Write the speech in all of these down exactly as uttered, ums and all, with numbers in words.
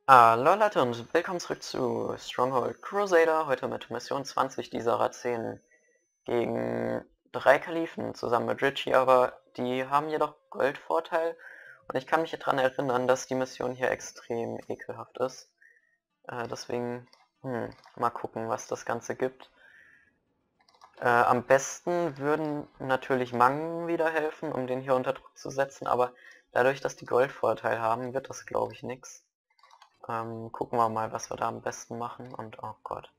Hallo Leute und willkommen zurück zu Stronghold Crusader, heute mit Mission zwanzig dieser Razzien gegen drei Kalifen zusammen mit Richie, aber die haben jedoch Goldvorteil und ich kann mich daran erinnern, dass die Mission hier extrem ekelhaft ist. Äh, deswegen, hm, mal gucken, was das Ganze gibt. Äh, am besten würden natürlich Mangen wieder helfen, um den hier unter Druck zu setzen, aber dadurch, dass die Goldvorteil haben, wird das glaube ich nichts. Ähm, gucken wir mal, was wir da am besten machen und oh Gott.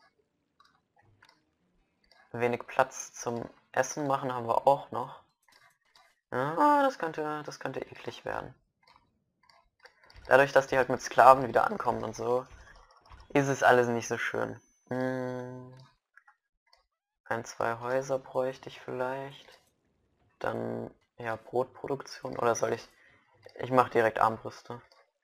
Wenig Platz zum Essen machen haben wir auch noch. Ja, das könnte, das könnte eklig werden. Dadurch, dass die halt mit Sklaven wieder ankommen und so, ist es alles nicht so schön. Hm, ein, zwei Häuser bräuchte ich vielleicht. Dann, ja, Brotproduktion. Oder soll ich... Ich mache direkt Armbrüste.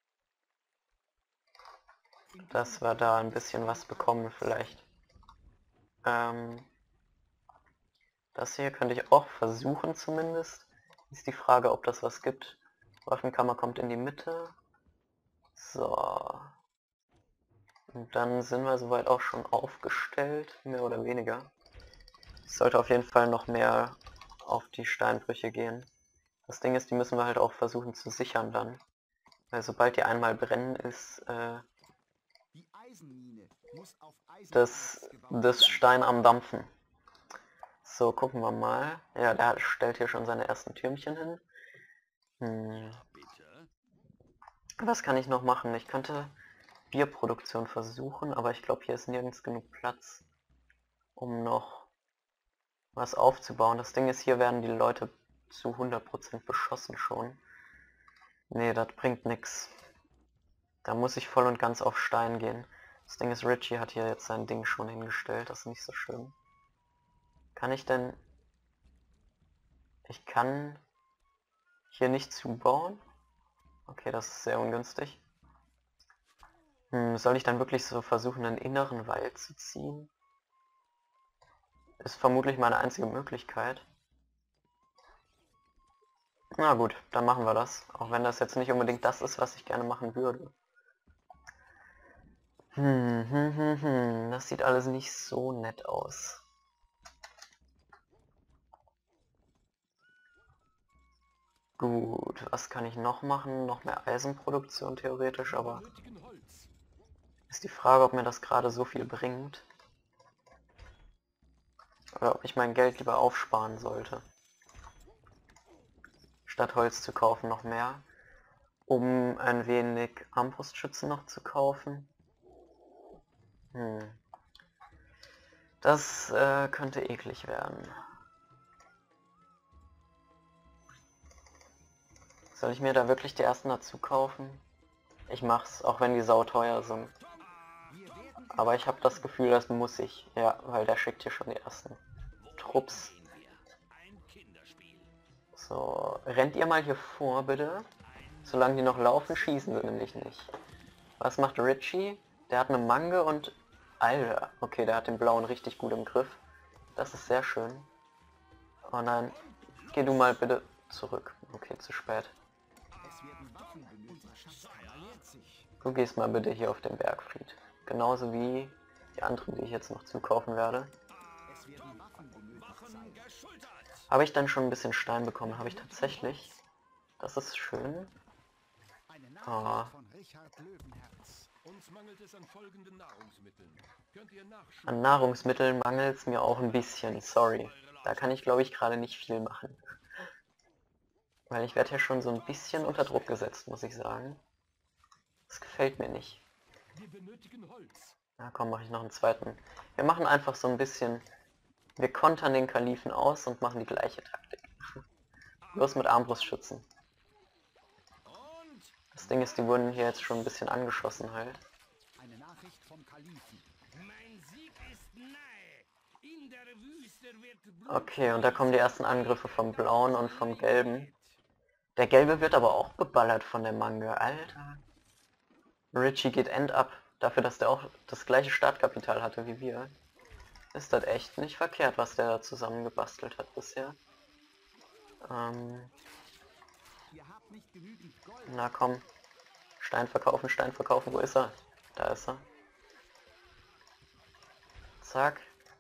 Dass wir da ein bisschen was bekommen vielleicht. Ähm... Das hier könnte ich auch versuchen zumindest. Ist die Frage, ob das was gibt. Waffenkammer kommt in die Mitte. So. Und dann sind wir soweit auch schon aufgestellt, mehr oder weniger. Es sollte auf jeden Fall noch mehr auf die Steinbrüche gehen. Das Ding ist, die müssen wir halt auch versuchen zu sichern dann. Weil sobald die einmal brennen, ist äh, das, das Stein am Dampfen. So, gucken wir mal. Ja, der stellt hier schon seine ersten Türmchen hin. Hm. Was kann ich noch machen? Ich könnte Bierproduktion versuchen, aber ich glaube, hier ist nirgends genug Platz, um noch was aufzubauen. Das Ding ist, hier werden die Leute zu hundert Prozent beschossen schon. Nee, das bringt nichts. Da muss ich voll und ganz auf Stein gehen. Das Ding ist, Richie hat hier jetzt sein Ding schon hingestellt. Das ist nicht so schlimm. Kann ich denn... Ich kann hier nicht zubauen? Okay, das ist sehr ungünstig. Hm, soll ich dann wirklich so versuchen, einen inneren Wald zu ziehen? Ist vermutlich meine einzige Möglichkeit. Na gut, dann machen wir das. Auch wenn das jetzt nicht unbedingt das ist, was ich gerne machen würde. Hm, hm, hm, hm. Das sieht alles nicht so nett aus. Gut, was kann ich noch machen? Noch mehr Eisenproduktion theoretisch, aber ist die Frage, ob mir das gerade so viel bringt. Oder ob ich mein Geld lieber aufsparen sollte. Statt Holz zu kaufen noch mehr. Um ein wenig Armbrustschützen noch zu kaufen. Hm. Das äh, könnte eklig werden. Soll ich mir da wirklich die ersten dazu kaufen? Ich mach's, auch wenn die sauteuer sind. Aber ich habe das Gefühl, das muss ich. Ja, weil der schickt hier schon die ersten Trupps. So, rennt ihr mal hier vor, bitte? Solange die noch laufen, schießen sie nämlich nicht. Was macht Richie? Der hat eine Mange und... Alter, okay, der hat den blauen richtig gut im Griff. Das ist sehr schön. Oh nein, geh du mal bitte zurück. Okay, zu spät. Du gehst mal bitte hier auf den Bergfried. Genauso wie die anderen, die ich jetzt noch zukaufen werde. Habe ich dann schon ein bisschen Stein bekommen? Habe ich tatsächlich. Das ist schön. Oh. An Nahrungsmitteln mangelt es mir auch ein bisschen, sorry. Da kann ich glaube ich gerade nicht viel machen. Weil ich werde ja schon so ein bisschen unter Druck gesetzt, muss ich sagen. Das gefällt mir nicht. Na komm, mache ich noch einen zweiten. Wir machen einfach so ein bisschen... Wir kontern den Kalifen aus und machen die gleiche Taktik. Bloß mit Armbrustschützen. Das Ding ist, die wurden hier jetzt schon ein bisschen angeschossen halt. Okay, und da kommen die ersten Angriffe vom Blauen und vom Gelben. Der Gelbe wird aber auch beballert von der Mange, Alter. Richie geht end up, dafür, dass der auch das gleiche Startkapital hatte wie wir. Ist das echt nicht verkehrt, was der da zusammengebastelt hat bisher. Ähm... Na komm, Stein verkaufen, Stein verkaufen. Wo ist er? Da ist er. Zack.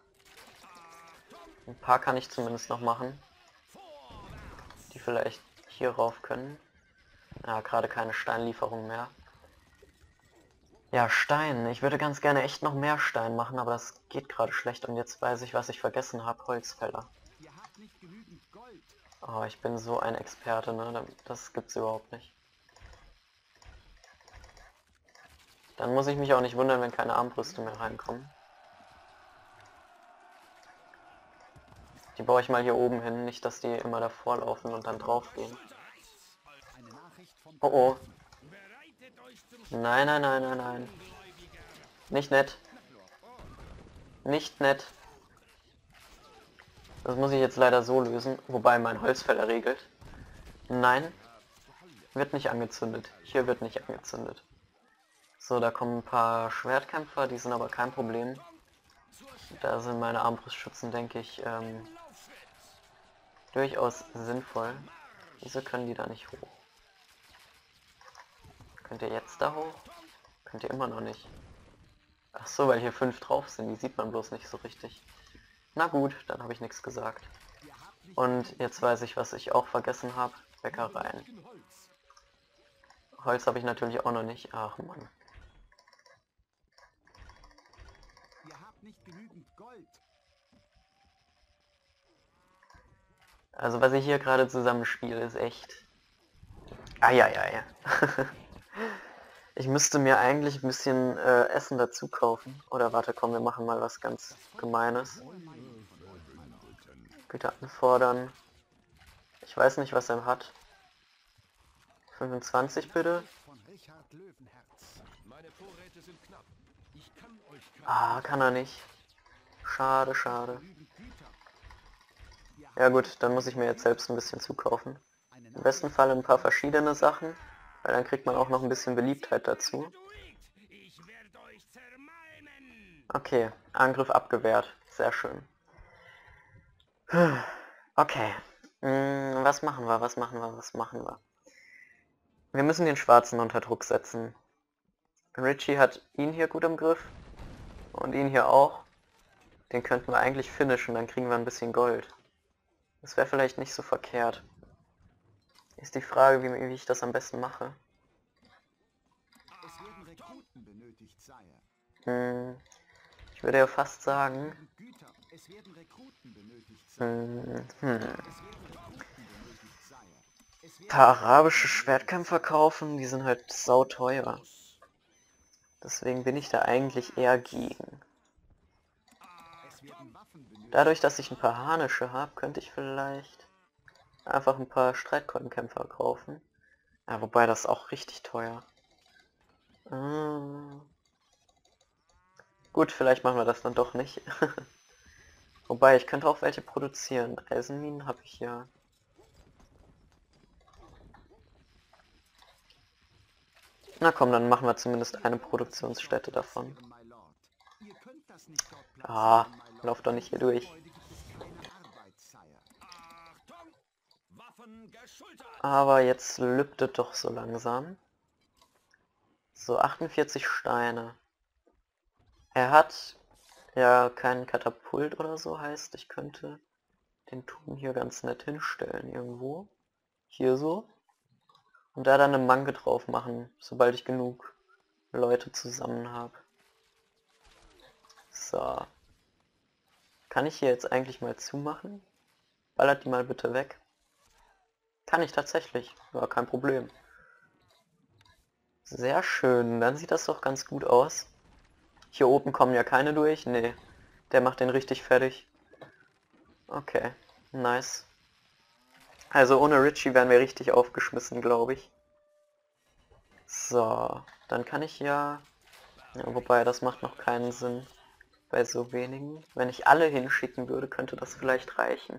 Ein paar kann ich zumindest noch machen. Die vielleicht hier rauf können. Ja, gerade keine Steinlieferung mehr. Ja, Stein. Ich würde ganz gerne echt noch mehr Stein machen, aber das geht gerade schlecht. Und jetzt weiß ich, was ich vergessen habe. Holzfäller. Oh, ich bin so ein Experte, ne? Das gibt's überhaupt nicht. Dann muss ich mich auch nicht wundern, wenn keine Armbrüste mehr reinkommen. Die baue ich mal hier oben hin, nicht dass die immer davor laufen und dann drauf gehen. Oh oh. Nein, nein, nein, nein, nein. Nicht nett. Nicht nett. Das muss ich jetzt leider so lösen, wobei mein Holzfäller regelt. Nein. Wird nicht angezündet. Hier wird nicht angezündet. So, da kommen ein paar Schwertkämpfer, die sind aber kein Problem. Da sind meine Armbrustschützen, denke ich, ähm, durchaus sinnvoll. Wieso können die da nicht hoch? Könnt ihr jetzt da hoch? Könnt ihr immer noch nicht. Ach so, weil hier fünf drauf sind, die sieht man bloß nicht so richtig. Na gut, dann habe ich nichts gesagt. Und jetzt weiß ich, was ich auch vergessen habe. Bäckereien. Holz habe ich natürlich auch noch nicht. Ach Mann. Also was ich hier gerade zusammenspiele, ist echt... Eieiei. Ich müsste mir eigentlich ein bisschen äh, Essen dazu kaufen. Oder warte, komm, wir machen mal was ganz Gemeines. Bitte anfordern. Ich weiß nicht, was er hat. fünfundzwanzig bitte. Ah, kann er nicht. Schade, schade. Ja gut, dann muss ich mir jetzt selbst ein bisschen zukaufen. Im besten Fall ein paar verschiedene Sachen, weil dann kriegt man auch noch ein bisschen Beliebtheit dazu. Okay, Angriff abgewehrt. Sehr schön. Okay. Hm, was machen wir, was machen wir, was machen wir? Wir müssen den Schwarzen unter Druck setzen. Richie hat ihn hier gut im Griff. Und ihn hier auch. Den könnten wir eigentlich finishen, dann kriegen wir ein bisschen Gold. Das wäre vielleicht nicht so verkehrt. Ist die Frage, wie, wie ich das am besten mache. Hm, ich würde ja fast sagen... Hm, hm. Ein paar arabische Schwertkämpfer kaufen, die sind halt sauteuer. Deswegen bin ich da eigentlich eher gegen. Dadurch, dass ich ein paar Harnische habe, könnte ich vielleicht einfach ein paar Streitkolbenkämpfer kaufen. Ja, wobei das ist auch richtig teuer. Äh, gut, vielleicht machen wir das dann doch nicht. Wobei, ich könnte auch welche produzieren. Eisenminen habe ich ja. Na komm, dann machen wir zumindest eine Produktionsstätte davon. Ah, lauf doch nicht hier durch. Aber jetzt lüftet doch so langsam. So, achtundvierzig Steine. Er hat ja keinen Katapult oder so, heißt, ich könnte den Turm hier ganz nett hinstellen irgendwo. Hier so. Und da dann eine Manke drauf machen, sobald ich genug Leute zusammen habe. So. Kann ich hier jetzt eigentlich mal zumachen? Ballert die mal bitte weg. Kann ich tatsächlich. War kein Problem. Sehr schön. Dann sieht das doch ganz gut aus. Hier oben kommen ja keine durch. Nee. Der macht den richtig fertig. Okay. Nice. Also ohne Richie wären wir richtig aufgeschmissen, glaube ich. So. Dann kann ich ja... ja... Wobei, das macht noch keinen Sinn. Bei so wenigen. Wenn ich alle hinschicken würde, könnte das vielleicht reichen.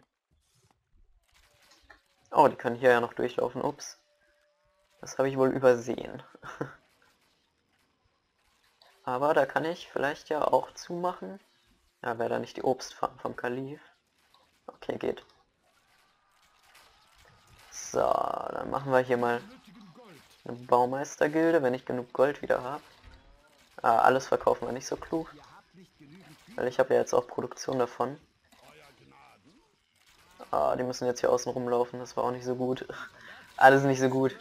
Oh, die können hier ja noch durchlaufen. Ups. Das habe ich wohl übersehen. Aber da kann ich vielleicht ja auch zumachen. Ja, wäre da nicht die Obstfarm vom Kalif. Okay, geht. So, dann machen wir hier mal Eine Baumeistergilde, wenn ich genug Gold wieder habe. Ah, alles verkaufen wir nicht so klug. Weil ich habe ja jetzt auch Produktion davon. Ah, die müssen jetzt hier außen rumlaufen, das war auch nicht so gut. Alles nicht so gut.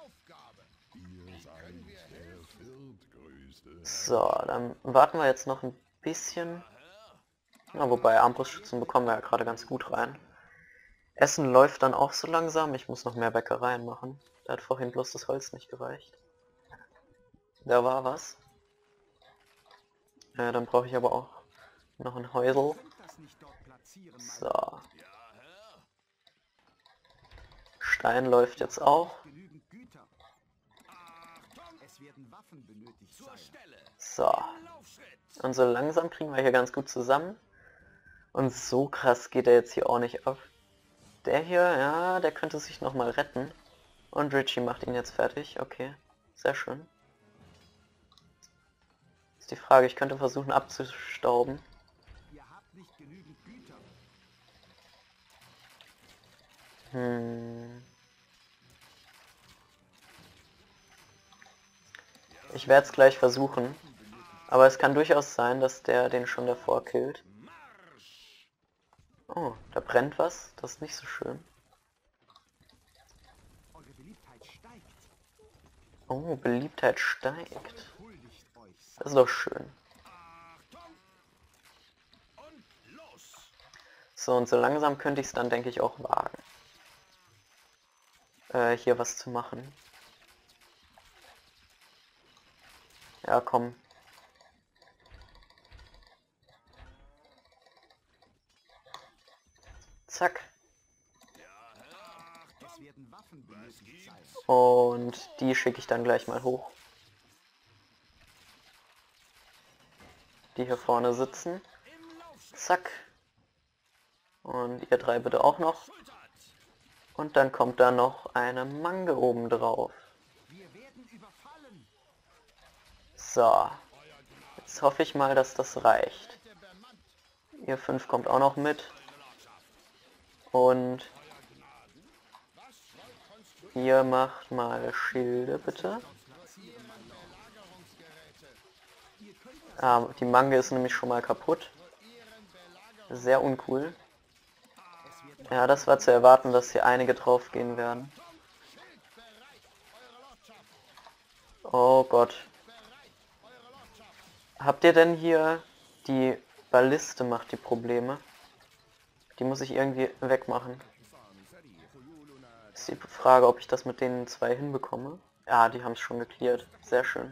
So, dann warten wir jetzt noch ein bisschen. Ja, wobei Armbrustschützen bekommen wir ja gerade ganz gut rein. Essen läuft dann auch so langsam. Ich muss noch mehr Bäckereien machen. Da hat vorhin bloß das Holz nicht gereicht. Da war was. Ja, dann brauche ich aber auch noch ein Häusl. So. Stein läuft jetzt auch. So. Und so langsam kriegen wir hier ganz gut zusammen. Und so krass geht er jetzt hier auch nicht ab. Der hier, ja, der könnte sich nochmal retten. Und Richie macht ihn jetzt fertig. Okay, sehr schön. Ist die Frage, ich könnte versuchen abzustauben. Hm. Ich werde es gleich versuchen. Aber es kann durchaus sein, dass der den schon davor killt. Oh, da brennt was. Das ist nicht so schön. Oh, Beliebtheit steigt. Das ist doch schön. So, und so langsam könnte ich es dann, denke ich, auch wagen. Äh, hier was zu machen. Ja, komm. Zack. Und die schicke ich dann gleich mal hoch. Die hier vorne sitzen. Zack. Und ihr drei bitte auch noch. Und dann kommt da noch eine Mange oben drauf. So. Jetzt hoffe ich mal, dass das reicht. Ihr fünf kommt auch noch mit. Und ihr macht mal Schilde, bitte. Ah, die Mange ist nämlich schon mal kaputt. Sehr uncool. Ja, das war zu erwarten, dass hier einige drauf gehen werden. Oh Gott. Habt ihr denn hier die Balliste macht die Probleme? Die muss ich irgendwie wegmachen. Ist die Frage, ob ich das mit den zwei hinbekomme. Ja, die haben es schon geklärt. Sehr schön.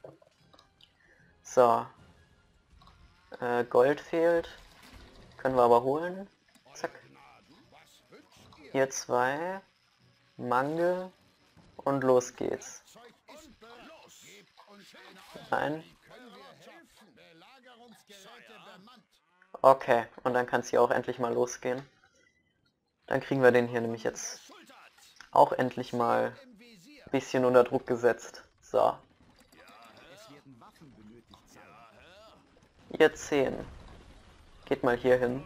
So. Äh, Gold fehlt. Können wir aber holen. Zack. Hier zwei. Mange. Und los geht's. Nein. Okay, und dann kann es hier auch endlich mal losgehen. Dann kriegen wir den hier nämlich jetzt auch endlich mal ein bisschen unter Druck gesetzt. So. Ihr zehn. Geht mal hier hin.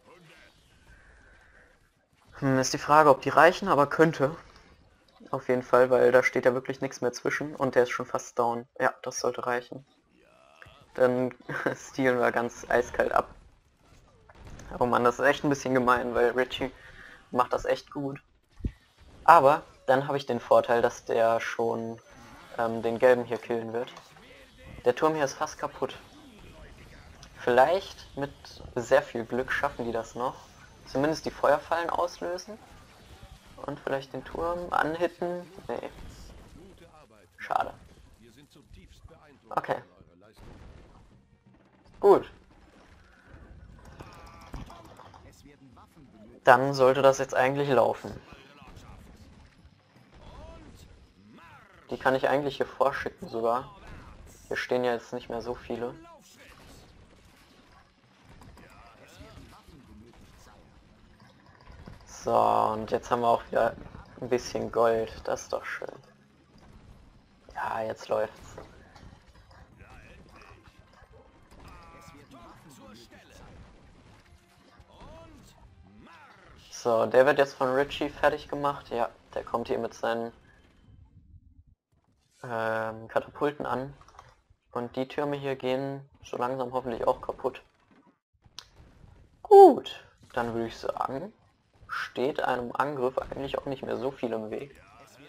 Hm, ist die Frage, ob die reichen, aber könnte. Auf jeden Fall, weil da steht ja wirklich nichts mehr zwischen und der ist schon fast down. Ja, das sollte reichen. Dann stehlen wir ganz eiskalt ab. Oh Mann, das ist echt ein bisschen gemein, weil Richie macht das echt gut. Aber dann habe ich den Vorteil, dass der schon ähm, den gelben hier killen wird. Der Turm hier ist fast kaputt. Vielleicht mit sehr viel Glück schaffen die das noch. Zumindest die Feuerfallen auslösen. Und vielleicht den Turm anhitten. Nee. Schade. Okay. Gut. Dann sollte das jetzt eigentlich laufen. Die kann ich eigentlich hier vorschicken sogar. Hier stehen ja jetzt nicht mehr so viele. So, und jetzt haben wir auch wieder ein bisschen Gold. Das ist doch schön. Ja, jetzt läuft's. So, der wird jetzt von Richie fertig gemacht. Ja, der kommt hier mit seinen ähm, Katapulten an. Und die Türme hier gehen so langsam hoffentlich auch kaputt. Gut, dann würde ich sagen, steht einem Angriff eigentlich auch nicht mehr so viel im Weg.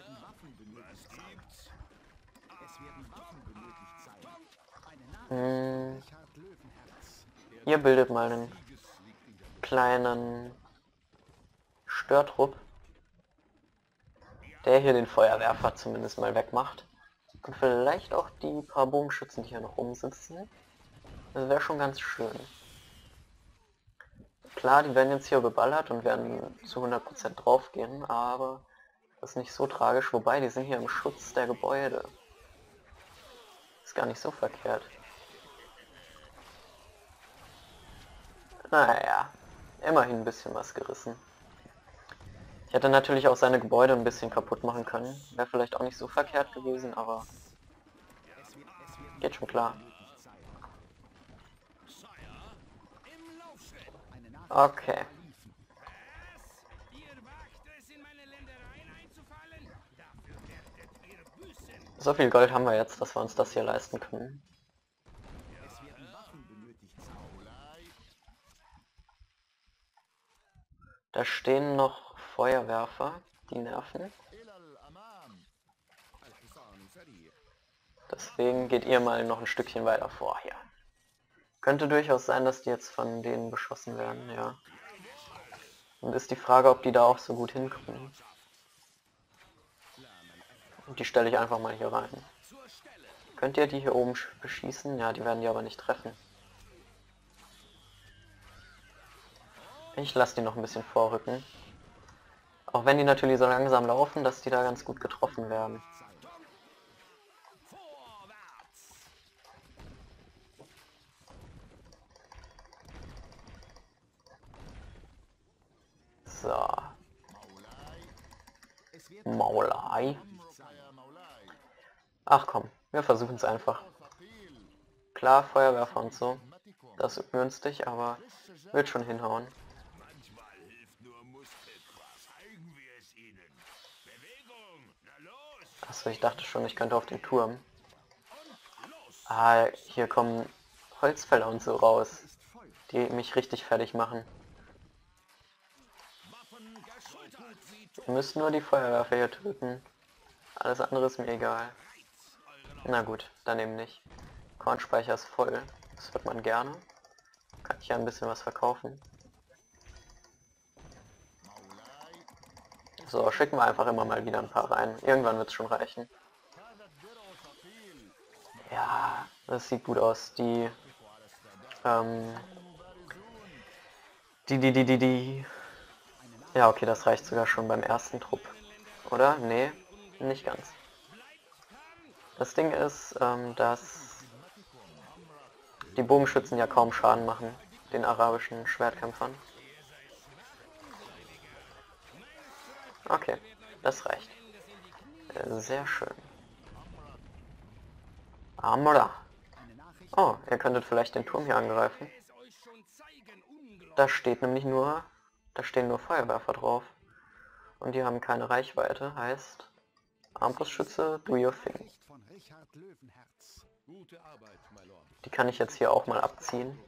Hm, ihr bildet mal einen kleinen Störtrupp, der hier den Feuerwerfer zumindest mal wegmacht. Und vielleicht auch die paar Bogenschützen, die hier noch rumsitzen. Das wäre schon ganz schön. Klar, die werden jetzt hier beballert und werden zu hundert Prozent draufgehen, aber das ist nicht so tragisch. Wobei, die sind hier im Schutz der Gebäude. Ist gar nicht so verkehrt. Naja, immerhin ein bisschen was gerissen. Ich hätte natürlich auch seine Gebäude ein bisschen kaputt machen können. Wäre vielleicht auch nicht so verkehrt gewesen, aber geht schon klar. Okay. So viel Gold haben wir jetzt, dass wir uns das hier leisten können. Da stehen noch Feuerwerfer, die nerven. Deswegen geht ihr mal noch ein Stückchen weiter vor hier. Könnte durchaus sein, dass die jetzt von denen beschossen werden, ja. Und ist die Frage, ob die da auch so gut hinkommen. Und die stelle ich einfach mal hier rein. Könnt ihr die hier oben beschießen? Ja, die werden die aber nicht treffen. Ich lasse die noch ein bisschen vorrücken. Auch wenn die natürlich so langsam laufen, dass die da ganz gut getroffen werden. So. Maulei. Ach komm, wir versuchen es einfach. Klar, Feuerwerfer und so. Das ist günstig, aber wird schon hinhauen. Achso, ich dachte schon, ich könnte auf den Turm. Ah, hier kommen Holzfäller und so raus, die mich richtig fertig machen. Ihr müsst nur die Feuerwerfer hier töten. Alles andere ist mir egal. Na gut, dann eben nicht. Kornspeicher ist voll. Das wird man gerne. Kann ich ja ein bisschen was verkaufen. So, schicken wir einfach immer mal wieder ein paar rein. Irgendwann wird es schon reichen. Ja, das sieht gut aus. Die, ähm, die, die, die, die, die. Ja, okay, das reicht sogar schon beim ersten Trupp. Oder? Nee, nicht ganz. Das Ding ist, ähm, dass die Bogenschützen ja kaum Schaden machen, den arabischen Schwertkämpfern. Okay, das reicht. Sehr schön. Amra. Oh, ihr könntet vielleicht den Turm hier angreifen. Da steht nämlich nur, da stehen nur Feuerwerfer drauf. Und die haben keine Reichweite, heißt Armbrustschütze, do your thing. Die kann ich jetzt hier auch mal abziehen.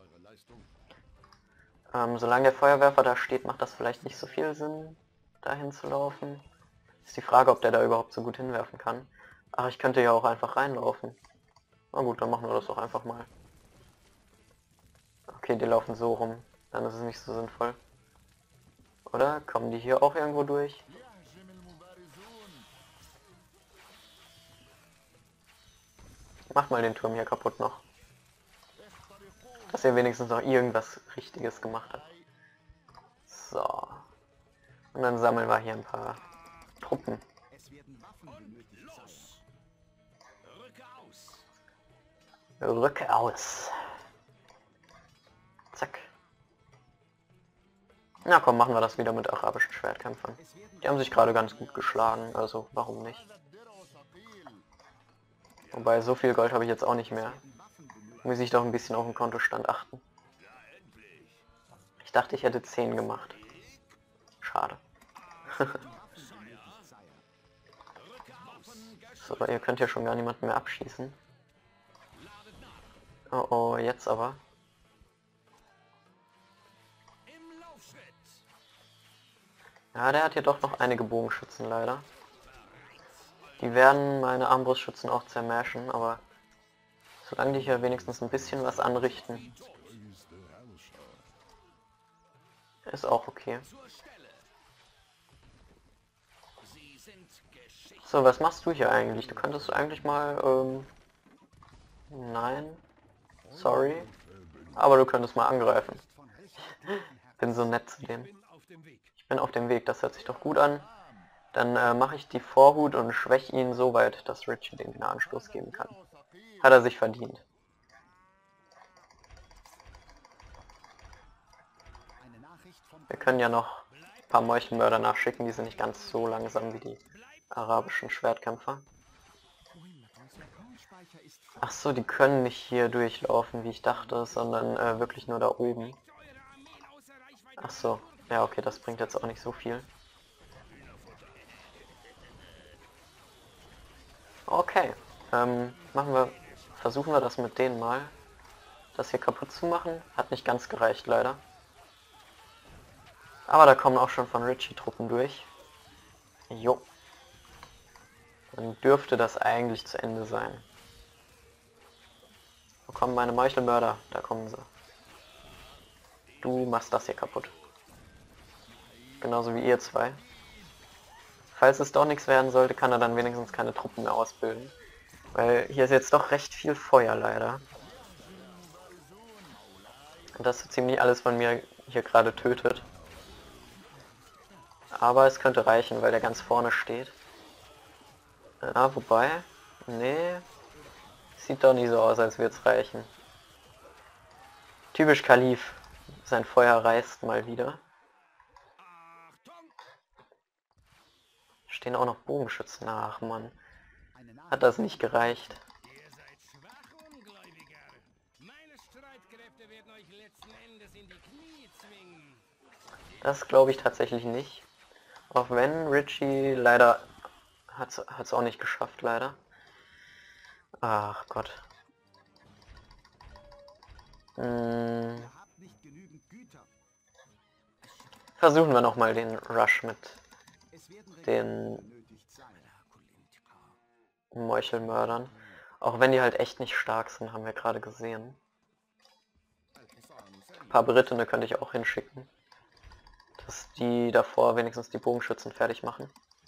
Ähm, solange der Feuerwerfer da steht, macht das vielleicht nicht so viel Sinn, dahin zu laufen. Ist die Frage, ob der da überhaupt so gut hinwerfen kann. Ach, ich könnte ja auch einfach reinlaufen. Na gut, dann machen wir das doch einfach mal. Okay, die laufen so rum. Dann ist es nicht so sinnvoll. Oder? Kommen die hier auch irgendwo durch? Macht mal den Turm hier kaputt noch. Dass er wenigstens noch irgendwas Richtiges gemacht hat. So. Und dann sammeln wir hier ein paar Truppen. Rücke aus. Zack. Na komm, machen wir das wieder mit arabischen Schwertkämpfern. Die haben sich gerade ganz gut geschlagen, also warum nicht? Wobei, so viel Gold habe ich jetzt auch nicht mehr. Muss ich doch ein bisschen auf den Kontostand achten. Ich dachte, ich hätte zehn gemacht. Schade. So, ihr könnt ja schon gar niemanden mehr abschießen. Oh oh, jetzt aber. Ja, der hat hier doch noch einige Bogenschützen leider. Die werden meine Armbrustschützen auch zermashen, aber solange die hier wenigstens ein bisschen was anrichten, ist auch okay. So, was machst du hier eigentlich? Du könntest eigentlich mal, ähm... Nein. Sorry. Aber du könntest mal angreifen. Bin so nett zu denen. Ich bin auf dem Weg, das hört sich doch gut an. Dann äh, mache ich die Vorhut und schwäche ihn so weit, dass Richie den den Anstoß geben kann. Hat er sich verdient. Wir können ja noch ein paar Meuchelmörder nachschicken, die sind nicht ganz so langsam wie die arabischen Schwertkämpfer. Ach so, die können nicht hier durchlaufen, wie ich dachte, sondern äh, wirklich nur da oben. Ach so, ja okay, das bringt jetzt auch nicht so viel. Okay, ähm, machen wir, versuchen wir das mit denen mal. Das hier kaputt zu machen, hat nicht ganz gereicht leider. Aber da kommen auch schon von Richie Truppen durch. Jo. Dann dürfte das eigentlich zu Ende sein. Wo kommen meine Meuchelmörder? Da kommen sie. Du machst das hier kaputt. Genauso wie ihr zwei. Falls es doch nichts werden sollte, kann er dann wenigstens keine Truppen mehr ausbilden. Weil hier ist jetzt doch recht viel Feuer leider. Und das so ziemlich alles von mir hier gerade tötet. Aber es könnte reichen, weil der ganz vorne steht. Ja, wobei... Nee... Sieht doch nicht so aus, als würde es reichen. Typisch Kalif. Sein Feuer reißt mal wieder. Stehen auch noch Bogenschützen nach, Mann. Hat das nicht gereicht. Das glaube ich tatsächlich nicht. Auch wenn Richie leider hat es auch nicht geschafft, leider. Ach Gott. Hm. Versuchen wir nochmal den Rush mit den Meuchelmördern. Auch wenn die halt echt nicht stark sind, haben wir gerade gesehen. Ein paar Berittene könnte ich auch hinschicken. Dass die davor wenigstens die Bogenschützen fertig machen.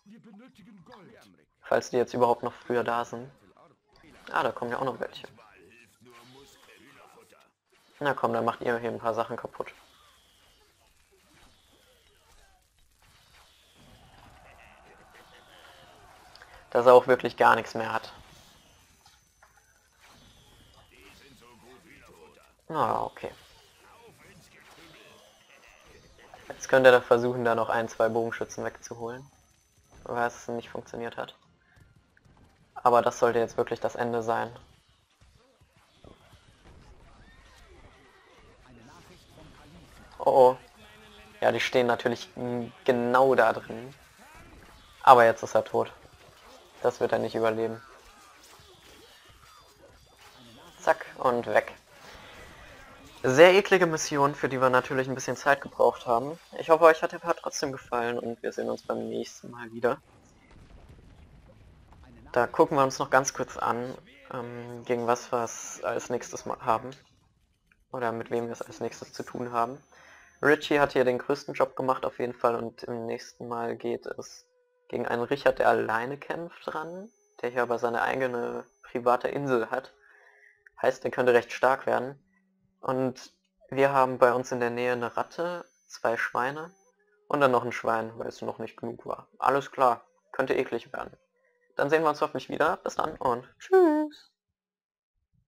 Falls die jetzt überhaupt noch früher da sind. Ah, da kommen ja auch noch welche. Na komm, dann macht ihr hier ein paar Sachen kaputt. Dass er auch wirklich gar nichts mehr hat. Ah, okay. Jetzt könnte er versuchen, da noch ein, zwei Bogenschützen wegzuholen. Weil es nicht funktioniert hat. Aber das sollte jetzt wirklich das Ende sein. Oh oh. Ja, die stehen natürlich genau da drin. Aber jetzt ist er tot. Das wird er nicht überleben. Zack, und weg. Sehr eklige Mission, für die wir natürlich ein bisschen Zeit gebraucht haben. Ich hoffe, euch hat der Part trotzdem gefallen und wir sehen uns beim nächsten Mal wieder. Da gucken wir uns noch ganz kurz an, ähm, gegen was wir es als nächstes mal haben. Oder mit wem wir es als nächstes zu tun haben. Richie hat hier den größten Job gemacht auf jeden Fall und im nächsten Mal geht es gegen einen Richard, der alleine kämpft, dran, der hier aber seine eigene private Insel hat. Heißt, der könnte recht stark werden. Und wir haben bei uns in der Nähe eine Ratte, zwei Schweine und dann noch ein Schwein, weil es noch nicht genug war. Alles klar, könnte eklig werden. Dann sehen wir uns hoffentlich wieder. Bis dann und tschüss!